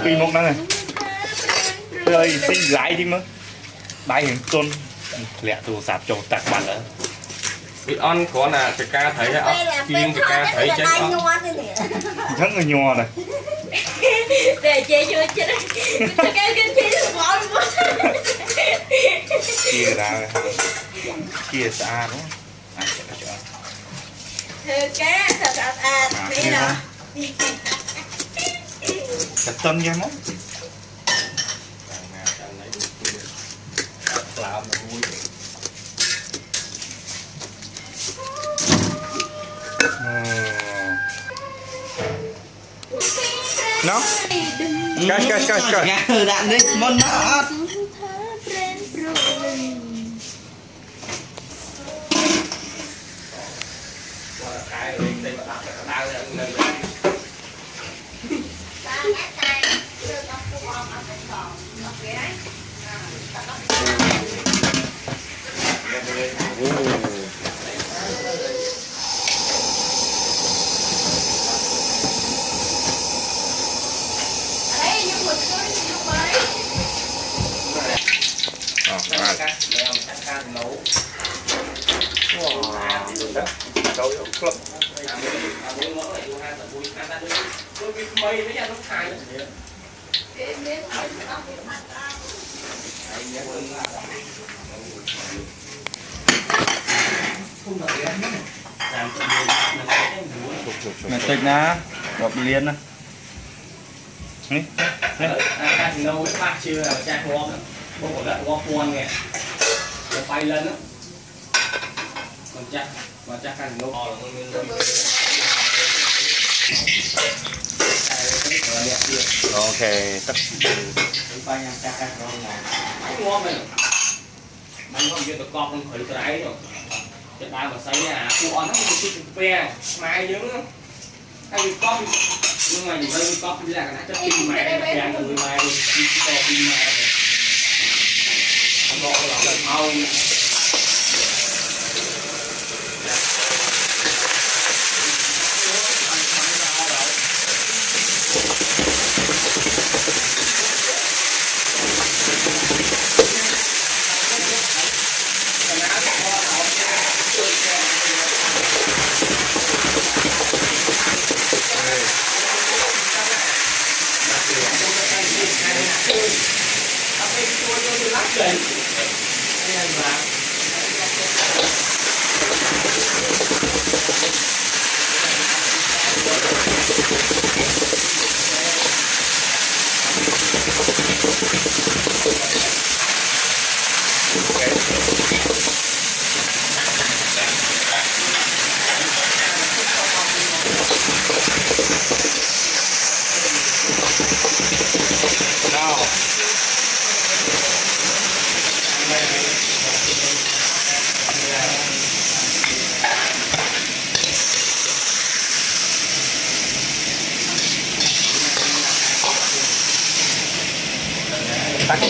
pi một này rồi xin lại đi mà đại hình tôn lẹ tù sạp trầu tạc bản nữa bị on có là cái ca thấy kiêng cái ca thấy chết đó rất là nhò này để chơi chưa chết cái chơi ngon luôn chia ra chia xa đúng cái thật đây là chặt tân nha món làm vui nó Ngã thử đạn đi món nó mẹ tịch ná bọc liên nè nấu phát chưa là cha ngon bố đã ngon ngon nghe bay lên á còn chắc mà chắc ăn nấu là ok tất bay ăn chắc ăn ngon ngon mình ăn không chưa được con không khởi cái rồi cái ta mà xây nhà cu on nó cái pe mai dưỡng hay con nhưng mà nhìn đây con là cái chất tim mẹ cái người mai rồi tim mẹ rồi không có là mau tắt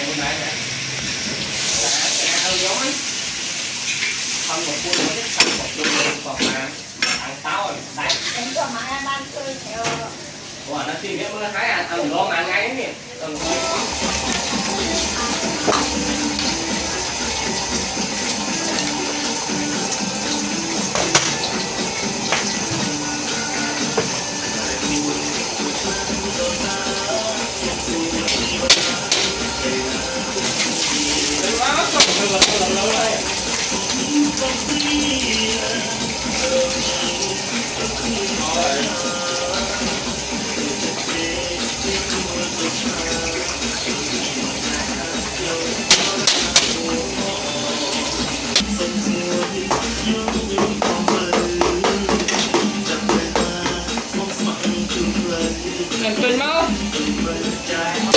không một cuốn mới không một cuốn còn mà ăn táo rồi đấy em cho mà em ăn chơi theo nó tìm hiểu nó thấy ăn ngon ăn ngay nè Làm tin máu